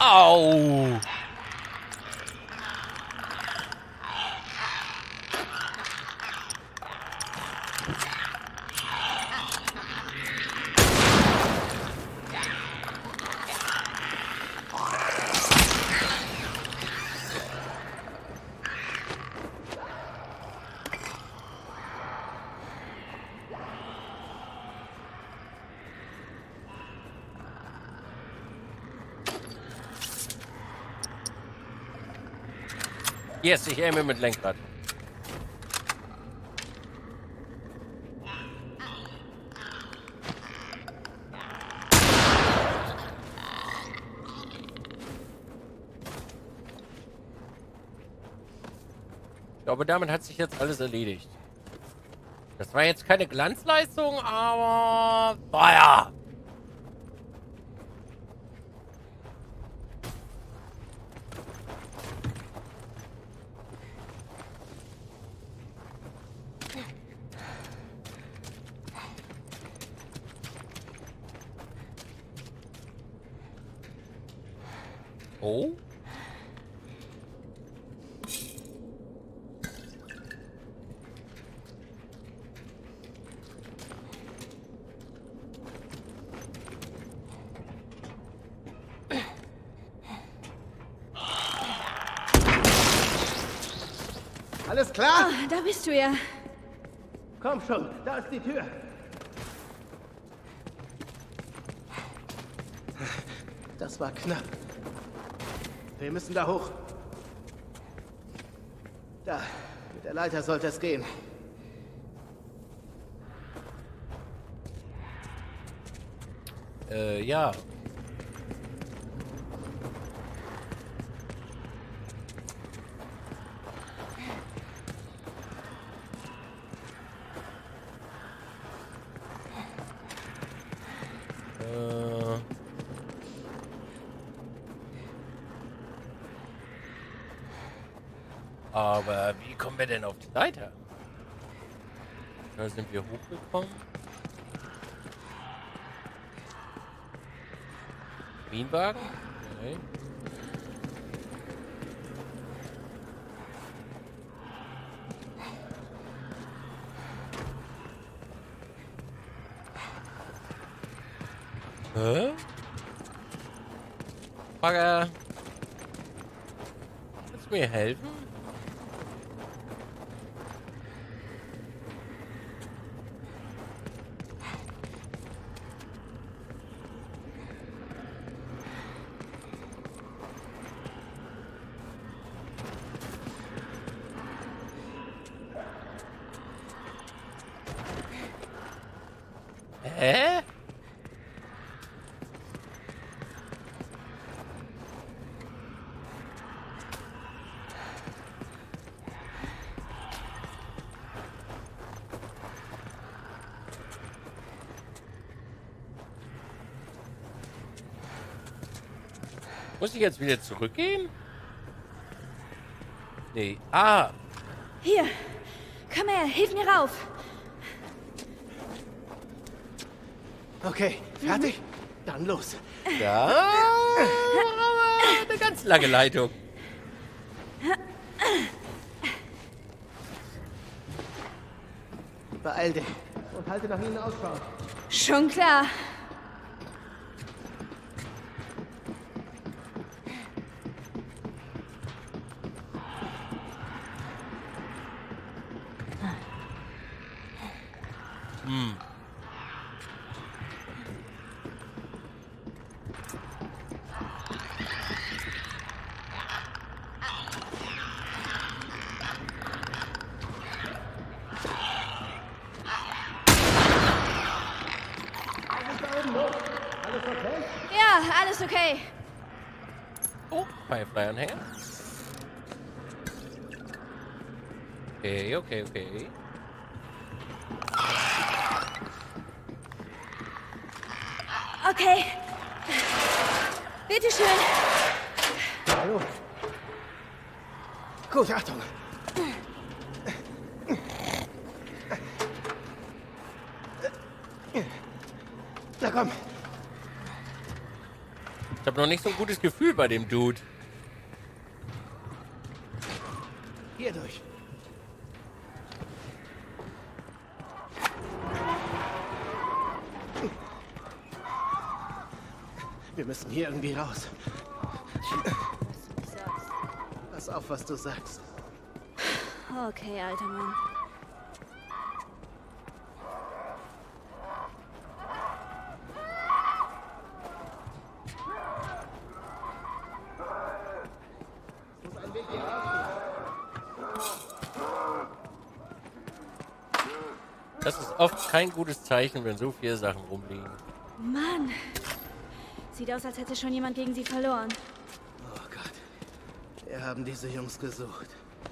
Au! Yes, ich aime mit Lenkrad. Ich glaube, damit hat sich jetzt alles erledigt. Das war jetzt keine Glanzleistung, aber... Naja. Oh? Alles klar? Ah, da bist du ja. Komm schon, da ist die Tür. Das war knapp. Wir müssen da hoch. Da, mit der Leiter sollte es gehen. Ja. Aber wie kommen wir denn auf die Leiter? Da sind wir hochgekommen. Bienenwagen? Okay. Hä? Bagger. Kannst du mir helfen? Hä? Muss ich jetzt wieder zurückgehen? Nee. Ah. Hier, komm her, hilf mir rauf. Okay, fertig? Dann los. Ja. Eine ganz lange Leitung. Beeil dich und halte nach ihnen Ausschau. Schon klar. Ja, alles okay. Oh, Firefly-Anhänger. Okay, okay, okay. Okay. Bitteschön. Hallo. Gut, Achtung. Na komm. Ich habe noch nicht so ein gutes Gefühl bei dem Dude. Hier durch. Wir müssen hier irgendwie raus. Pass auf, was du sagst. Okay, alter Mann. Das ist oft kein gutes Zeichen, wenn so viele Sachen rumliegen. Mann. Sieht aus, als hätte schon jemand gegen sie verloren. Oh Gott. Wir haben diese Jungs gesucht.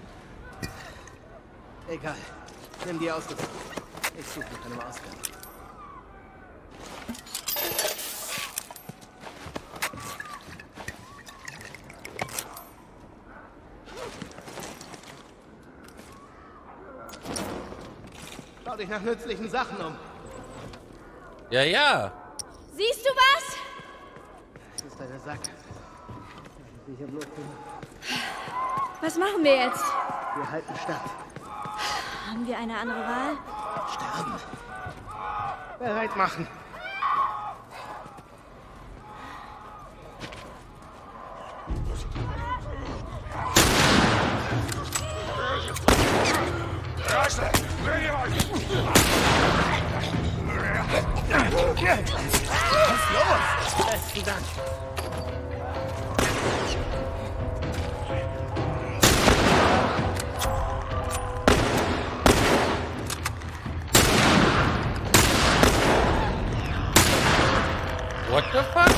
Egal. Nimm die Ausrüstung. Ich suche nach einem Ausgang. Schau dich nach nützlichen Sachen um. Ja, ja. Siehst du was? Das ist eine Sack. Sicher bloß Was machen wir jetzt? wir halten Stand. Haben wir eine andere Wahl? Sterben. Bereit machen. Was ist los? Besten Dank. What the fuck?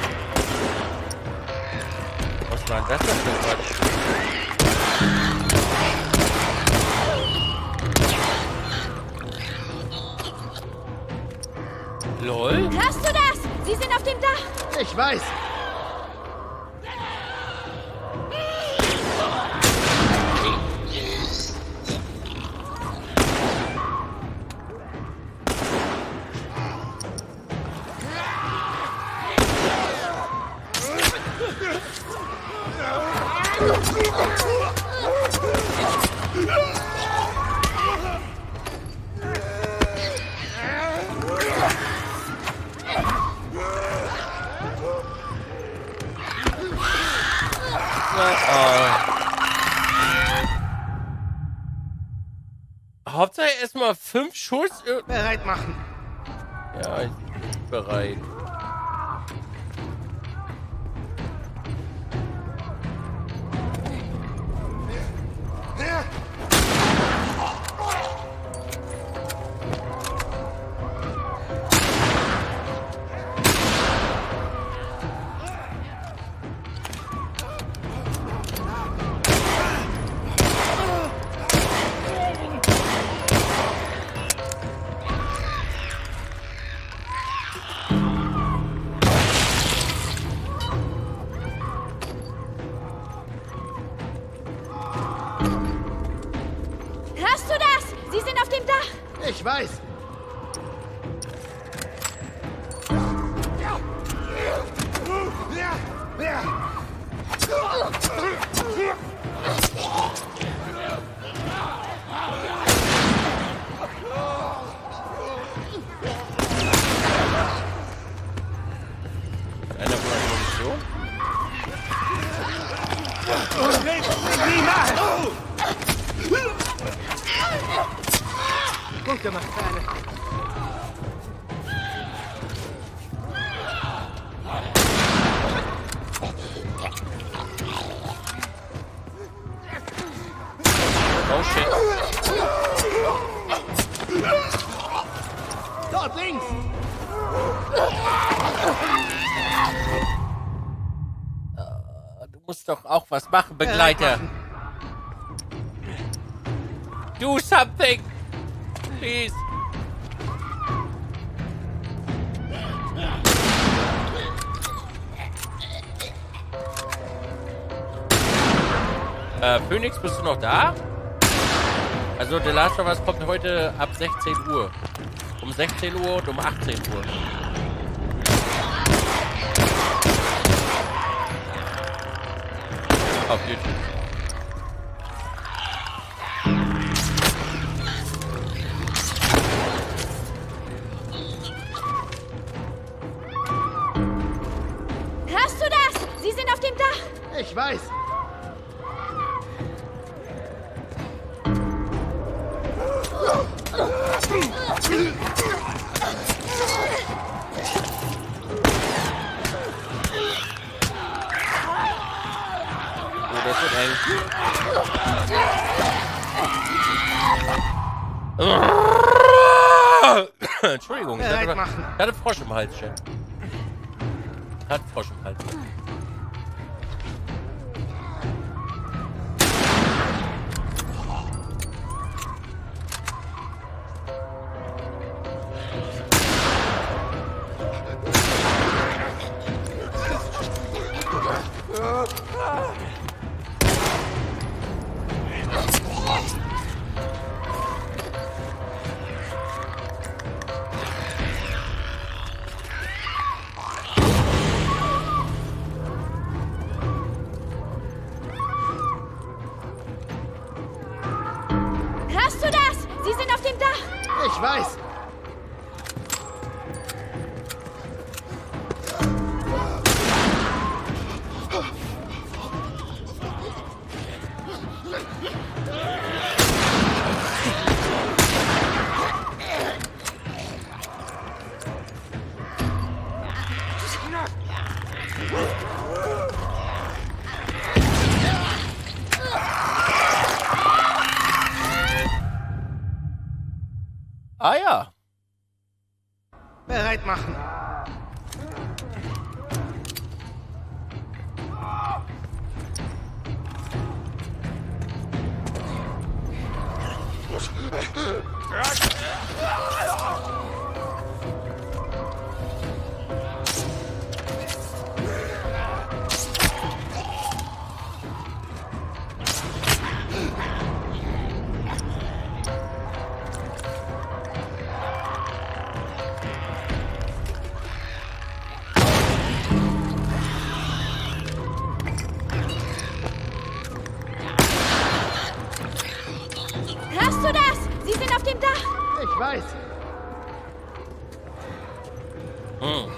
Was war denn das denn für Quatsch? LOL? Hörst du das? Sie sind auf dem Dach. Ich weiß. Hauptsache erstmal 5 Schuss. Bereit machen. Ja, ich bin bereit. Hörst du das? Sie sind auf dem Dach. Ich weiß. Einer von der Munition? Niemals! Gut gemacht, Kleine. Oh shit. Dort links! Du musst doch auch was machen, Begleiter. Do something! Please! Phoenix, bist du noch da? Also, The Last of Us kommt heute ab 16 Uhr. Um 16 Uhr und um 18 Uhr. Auf YouTube. Hörst du das? Sie sind auf dem Dach. Ich weiß. Oh, das wird eng. Entschuldigung, ich hatte Frosch im Hals, Chef. Hat Frosch im Hals. Hörst du das? Sie sind auf dem Dach. Ich weiß. Ah ja. Bereit machen. Hörst du das? Sie sind auf dem Dach. Ich weiß. Hm.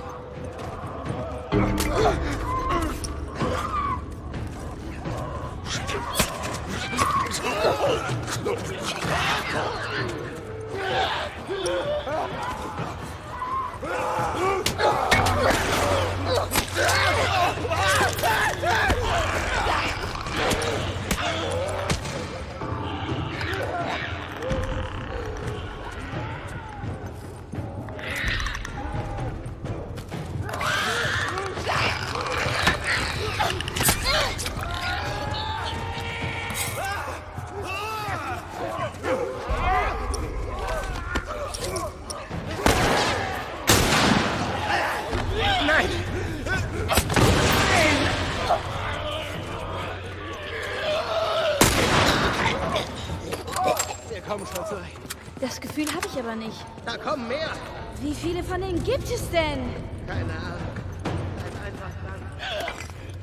Wir kommen schon zurecht. Das Gefühl habe ich aber nicht. Da kommen mehr. Wie viele von denen gibt es denn? Keine Ahnung. Bleib einfach dran.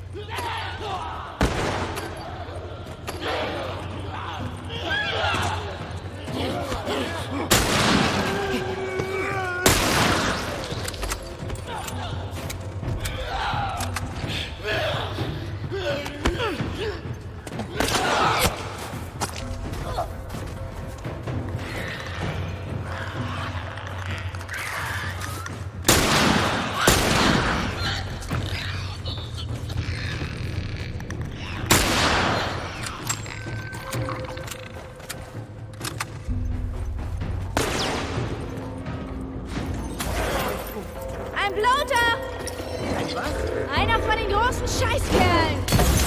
Ein Bloater! Was? Einer von den großen Scheißkerlen!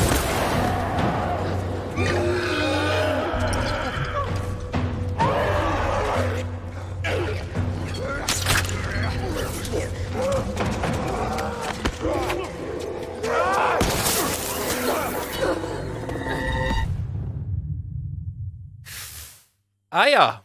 Ah ja.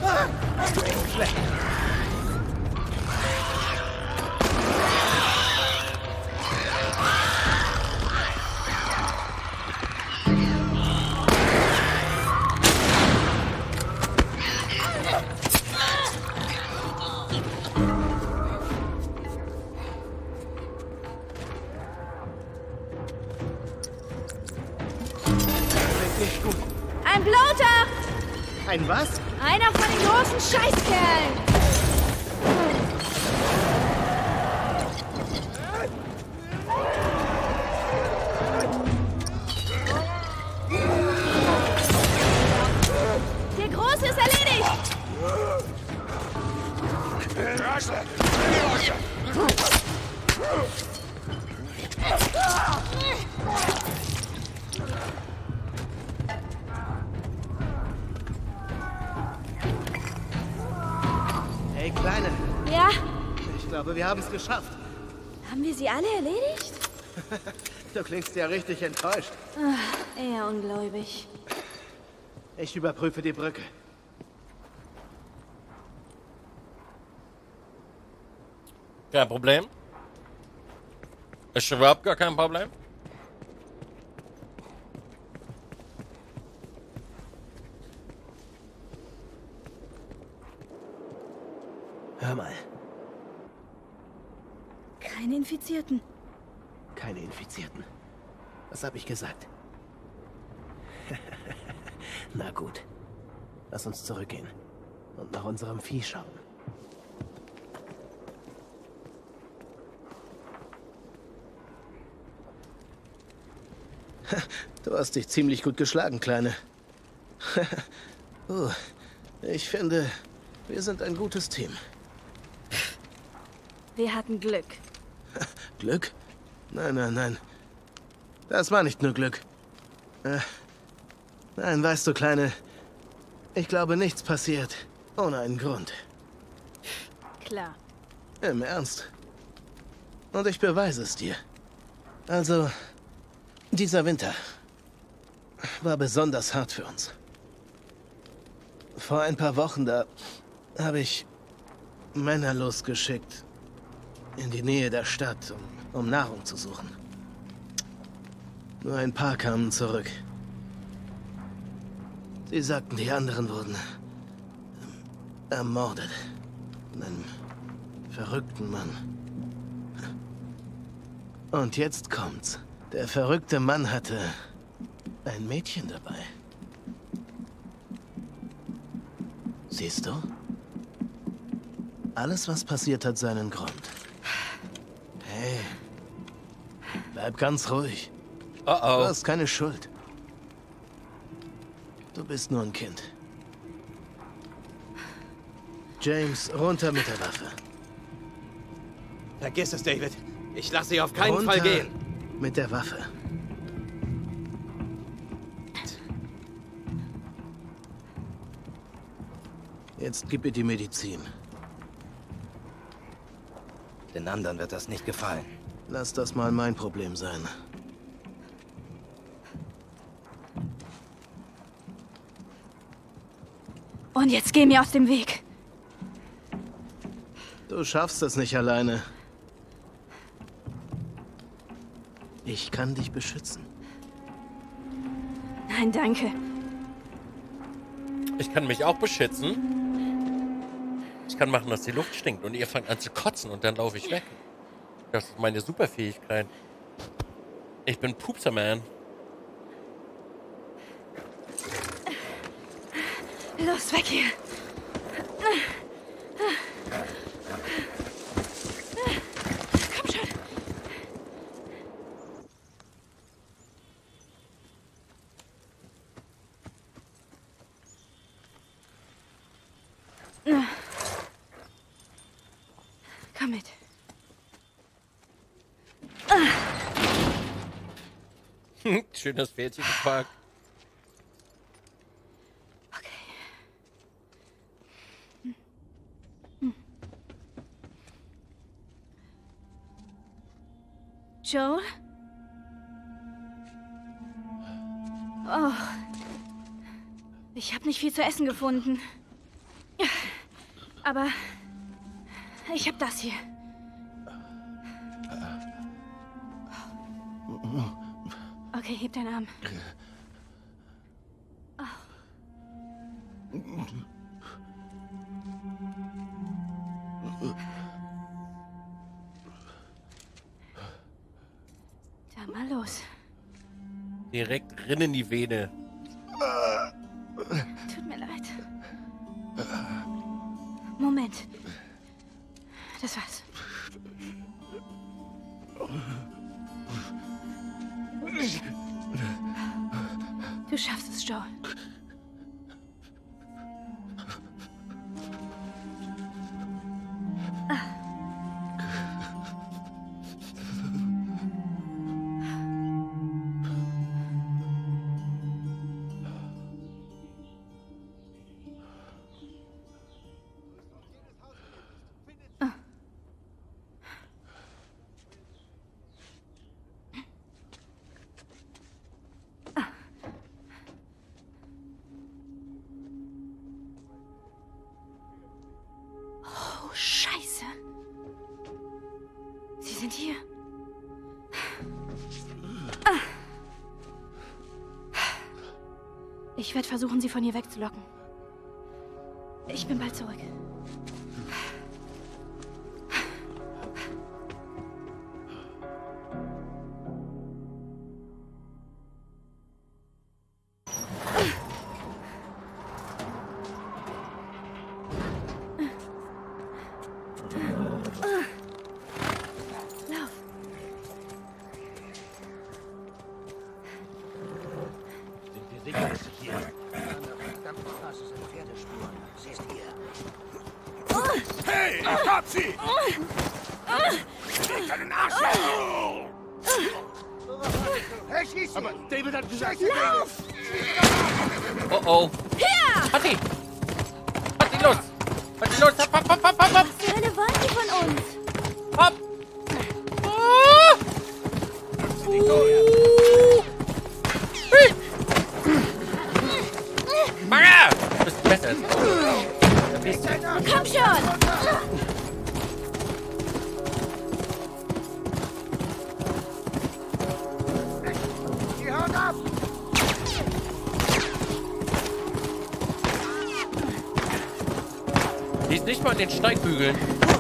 Schlecht. Nicht gut. Ein Bloater! Ein was? Einer von den großen Scheißkerlen! Der Große ist erledigt! Hey, Kleine. Ja? Ich glaube, wir haben es geschafft. Haben wir sie alle erledigt? Du klingst ja richtig enttäuscht. Eher ungläubig. Ich überprüfe die Brücke. Kein Problem. Ist überhaupt gar kein Problem. Hör mal, Keine Infizierten. keine Infizierten. Was habe ich gesagt? Na gut. Lass uns zurückgehen und nach unserem Vieh schauen. Du hast dich ziemlich gut geschlagen, Kleine. Ich finde, wir sind ein gutes Team. Wir hatten Glück. Glück? Nein, nein, nein. Das war nicht nur Glück. Nein, weißt du, Kleine, ich glaube, nichts passiert ohne einen Grund. Klar. Im Ernst. Und ich beweise es dir. Also, dieser Winter war besonders hart für uns. Vor ein paar Wochen, da habe ich Männer losgeschickt in die Nähe der Stadt, um Nahrung zu suchen. Nur ein paar kamen zurück. Sie sagten, die anderen wurden ermordet. Von einem verrückten Mann. Und jetzt kommt's. Der verrückte Mann hatte ein Mädchen dabei. Siehst du? Alles, was passiert, hat seinen Grund. Hey, bleib ganz ruhig. Du Oh. hast keine Schuld. Du bist nur ein Kind. James, runter mit der Waffe. Vergiss es, David. Ich lasse sie auf keinen Runter Fall gehen. mit der Waffe. Jetzt gib ihr die Medizin. Den anderen wird das nicht gefallen. Lass das mal mein Problem sein. Und jetzt geh mir aus dem Weg. Du schaffst es nicht alleine. Ich kann dich beschützen. Nein, danke. Ich kann mich auch beschützen. Ich kann machen, dass die Luft stinkt und ihr fangt an zu kotzen und dann laufe ich weg. Das ist meine Superfähigkeit. Ich bin Poopserman. Los, weg hier. Komm schon. Komm mit. Schönes Pferdchen geparkt. Joel? Oh. Ich habe nicht viel zu essen gefunden. Aber ich hab das hier. Okay, heb deinen Arm. Dann mal los. Direkt rin in die Vene. Tut mir leid. Moment. Das war's. Du schaffst es, Joel. Scheiße. Sie sind hier. Ich werde versuchen, sie von hier wegzulocken. Ich bin bald zurück. Hey, ich hab sie! Ich kann den Arsch weg! Hey, schieß sie! Aber David hat gesagt, Oh oh. Her! Patti! Patti, los! Patti, los! Hopp, hopp, hopp, hopp, hopp! Was für eine wollen die von uns? Hopp! Maga! Du bist besser als ich. Komm schon! Sie hauen ab! Die ist nicht mal an den Steigbügeln.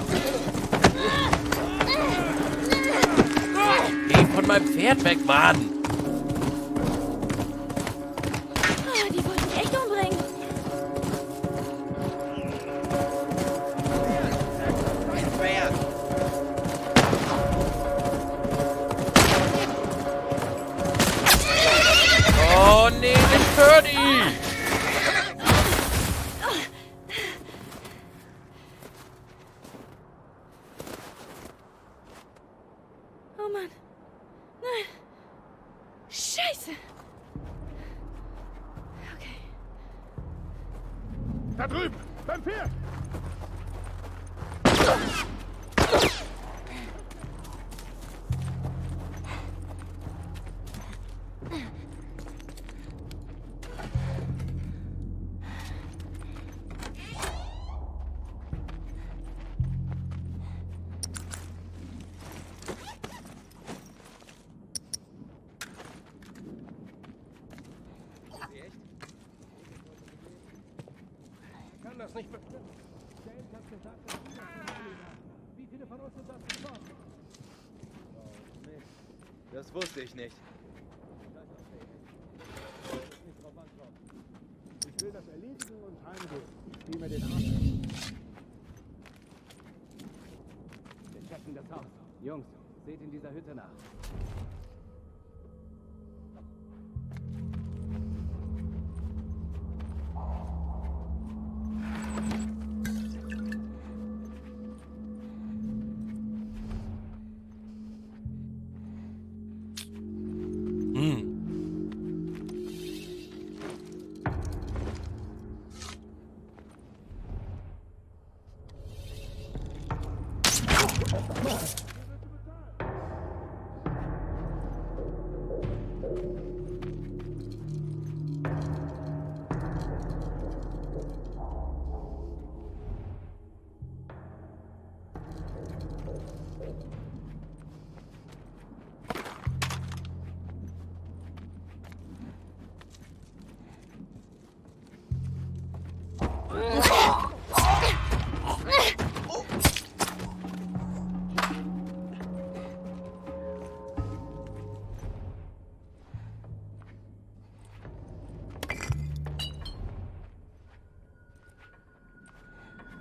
Geh von meinem Pferd weg, Mann! Die wollten mich echt umbringen. Oh nee, nicht Birdie! Oh Mann. Nein. Scheiße. Okay. Da drüben! Beim Pferd! Ich kann das nicht bestimmen. James hat gesagt, dass es wie viele von uns sind das gestorben? Oh, Mist. Das wusste ich nicht. Ich will das erledigen und heimgehen. Zieh mir den Arsch. Wir checken das Haus. Jungs, seht in dieser Hütte nach.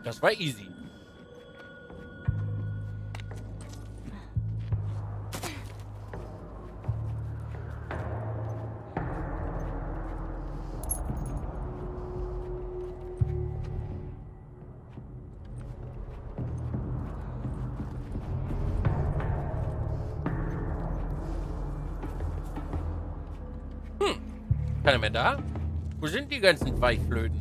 Das war easy. Keiner mehr da? Wo sind die ganzen Weichflöten?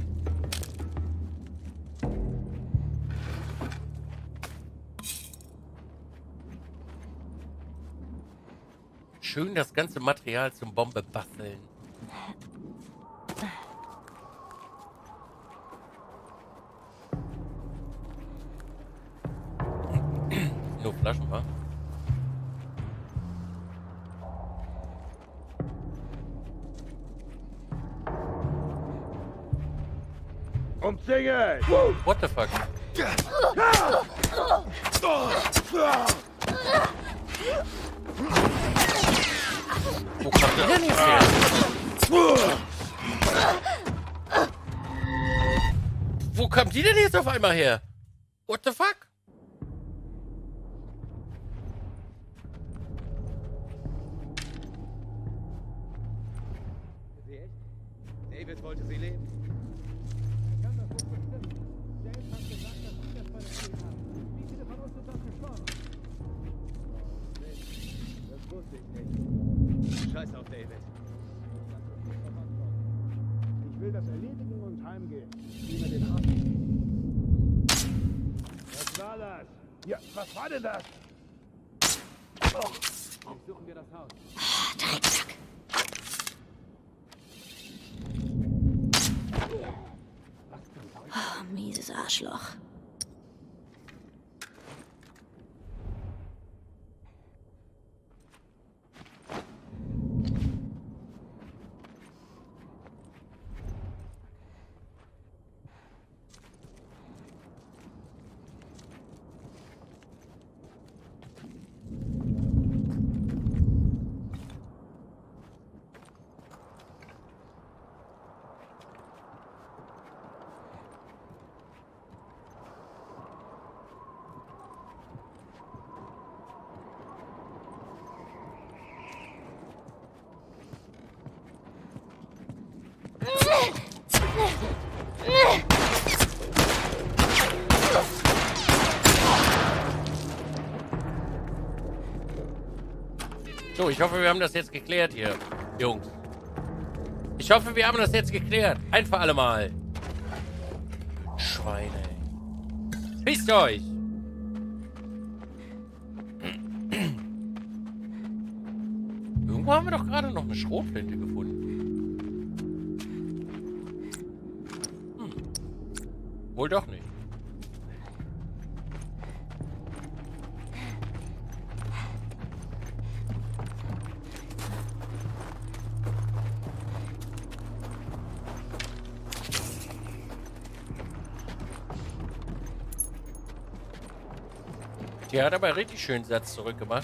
Schön das ganze Material zum Bombe basteln. Nur Flaschen, wa? Umzingelt! What the fuck? Wo kommt der denn jetzt her? Wo kommt die denn jetzt auf einmal her? What the fuck? Sie echt? David wollte sie leben. Er kann das nicht bestimmen. James hat gesagt, dass Sie das bei der Ehe haben. Wie viele von uns sind das gestorben? Das wusste ich nicht. Scheiß auf David. Ich will das erledigen und heimgehen. Wie wir den Arzt. Was war das? Ja, was war denn das? Durchsuchen wir das Haus. Drecksack. Oh, mieses Arschloch. So, ich hoffe, wir haben das jetzt geklärt hier, Jungs. Ich hoffe, wir haben das jetzt geklärt. Ein für alle Mal. Schweine. Pisst euch! Irgendwo haben wir doch gerade noch eine Schrotflinte gefunden. Wohl doch nicht. Die hat aber richtig schön Satz zurückgemacht.